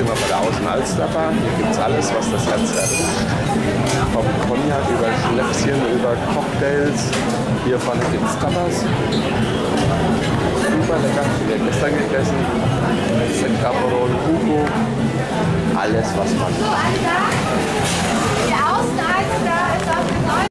sind wir bei der Außenalsterbar. Hier gibt es alles, was das Herz erwünscht. Vom Cognac über Schnäpschen, über Cocktails. Hier vorne gibt es Tapas. Super lecker, wir haben gestern gegessen. Cameron, Hugo. Alles, was man. Die Außenalster ist auf dem